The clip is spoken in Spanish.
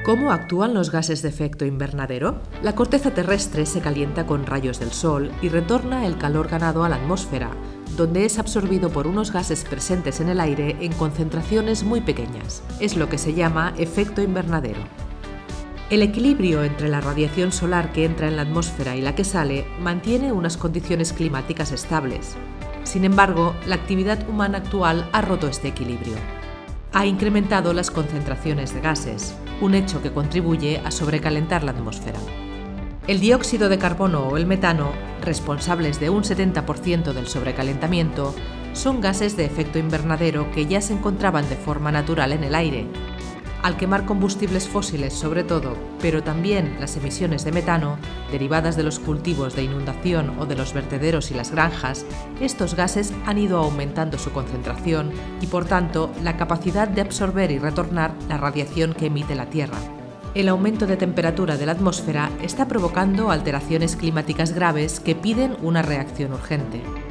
¿Cómo actúan los gases de efecto invernadero? La corteza terrestre se calienta con rayos del sol y retorna el calor ganado a la atmósfera, donde es absorbido por unos gases presentes en el aire en concentraciones muy pequeñas. Es lo que se llama efecto invernadero. El equilibrio entre la radiación solar que entra en la atmósfera y la que sale mantiene unas condiciones climáticas estables. Sin embargo, la actividad humana actual ha roto este equilibrio. Ha incrementado las concentraciones de gases, un hecho que contribuye a sobrecalentar la atmósfera. El dióxido de carbono o el metano, responsables de un 70% del sobrecalentamiento, son gases de efecto invernadero que ya se encontraban de forma natural en el aire. Al quemar combustibles fósiles sobre todo, pero también las emisiones de metano, derivadas de los cultivos de inundación o de los vertederos y las granjas, estos gases han ido aumentando su concentración y, por tanto, la capacidad de absorber y retornar la radiación que emite la Tierra. El aumento de temperatura de la atmósfera está provocando alteraciones climáticas graves que piden una reacción urgente.